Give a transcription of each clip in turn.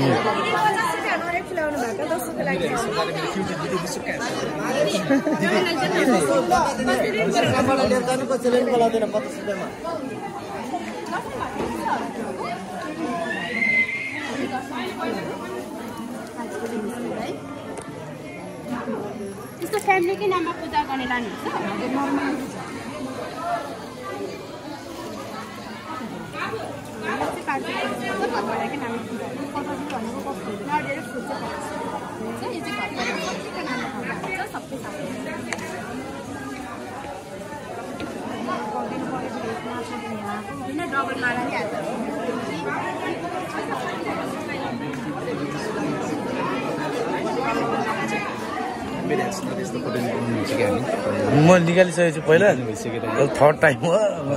त्यस्तो फ्यामिलीकै नाममा पूजा गर्ने लानुहुन्छ डबल माला म निकालिसकेको छु पहिला थर्ड टाइम हो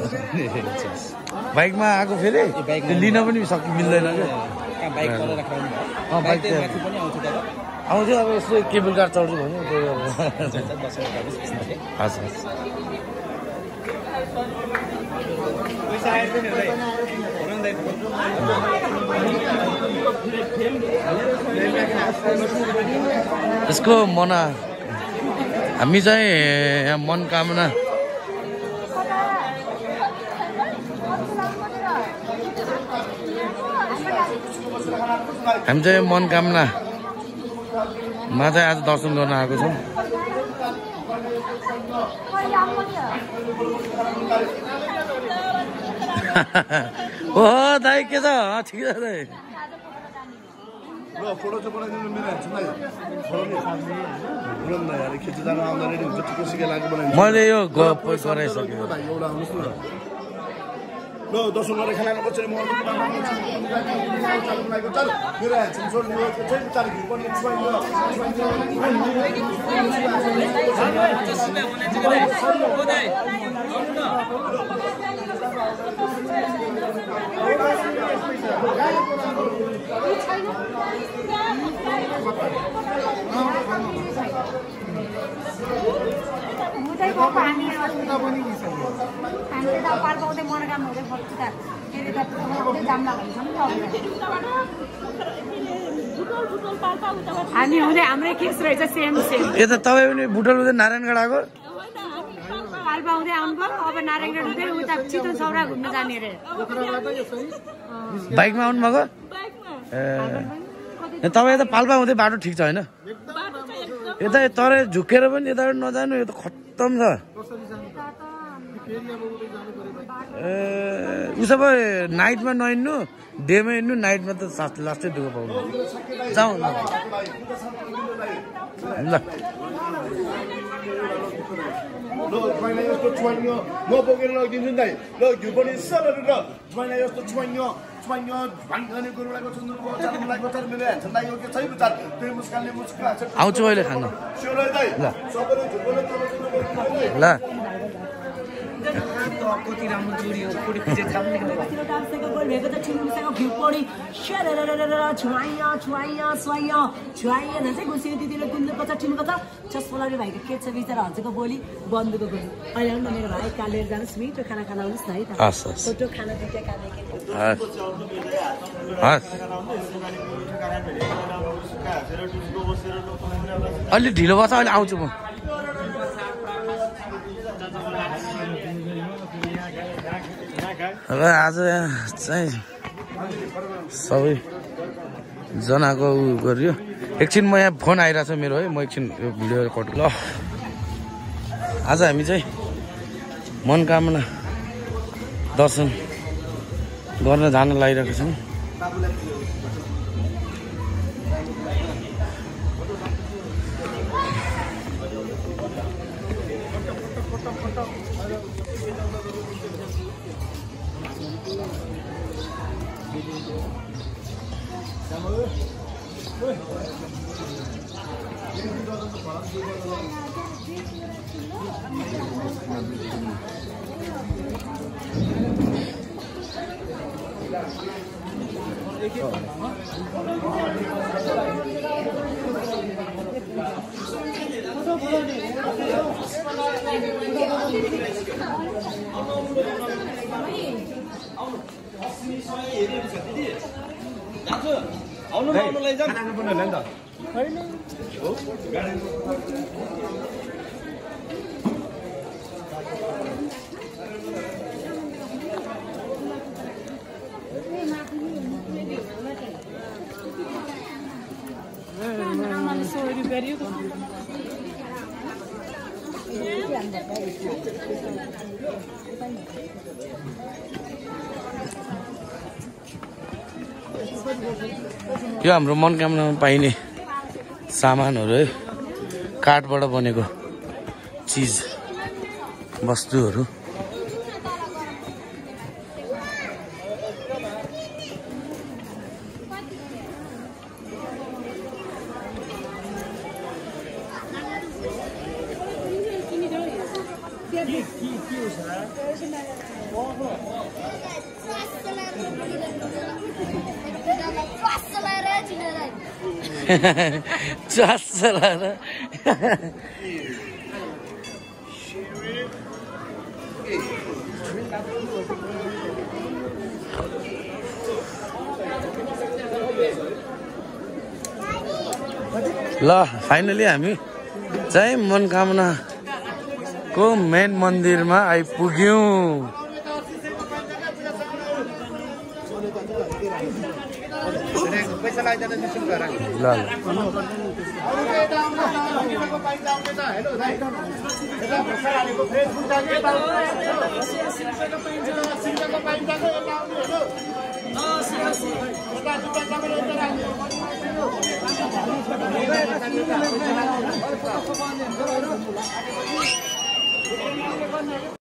बाइकमा आएको फेरि लिन पनि मिल्दैन आउँथ्यो अब यसो केबल कार चढ्छु भने यसको मना हामी चाहिँ यहाँ मनकामना हामी चाहिँ मनकामनामा चाहिँ आज दर्शन गर्न आएको छौँ ओ दाइ के छ ठिकै छ दाइ फोटो चाहिँ बनाइदिनु मेरो मैले यो गराइसकेँ ल दर्शन गरेर खाना बच्चाले म हामी हुँदै हाम्रै केस रहेछ सेम सेम यता तपाईँ पनि बुटल हुँदै नारायणगढ आएको पाल्पा हुँदै आउनुभयो अब नारायणगढ हुँदै उता चितवन सौरा घुम्न जाने रे बाइकमा आउनुभएको ए तपाईँ यता पाल्पा हुँदै बाटो ठिक छ होइन यता तर झुकेर पनि यता नजानु यो त खत्तम छ उसो भए नाइटमा नहिँड्नु डेमा हिँड्नु नाइटमा त लास्टै दुःख पाउनु जाउँ ल ल ज्वाइँलाई यस्तो छुवाइयो म बोकेर लगिदिन्छु नि दाइ ल घिउ पनि सरर र ज्वाइँलाई यस्तो छुवाइयो भाङ्गने गुरुलाई सुन्दरको चारलाई बचार मेरो ह्यान्डलाई यो के छैन चार त्यो मुस्कानले मुस्का आउँछु अहिले खान स्योर दाइ सबैले झुकोले ल कति राम्रो जोडी हो पुडी पिजे थाम्ने डान्सको गोल भएको त ठिमसँग घिउ पडी छुवाइया छुवाइया स्वाइया छुवाइया न चाहिँ गुसी दिदीले कुन्द कचा ठिम कचा चस्पलाले भाइको के छ बिचारा हजको बोली बन्दको गोली अहिले आउनु मेरो भाइ कालेर जानुस् मिठो खाना खान आउनुस् न है त फोटो खाना दुईटा खाने के अलि ढिलो बस्छ अहिले आउँछु म अब आज चाहिँ सबैजनाको उ गरियो एकछिन म यहाँ फोन आइरहेको छ मेरो है म एकछिन यो भिडियो कट ल आज हामी चाहिँ मनकामना दर्शन गर्न जान लागिरहेको छौँ आउनु न आउनु लैजाऊ खाना पनि होला नि त होइन हो गाडी यो हाम्रो मनोकामनामा पाइने सामानहरू है काठबाट बनेको चिज वस्तुहरू चास चलाएर ल फाइनली हामी चाहिँ मनोकामनाको मेन मन्दिरमा आइपुग्यौँ ल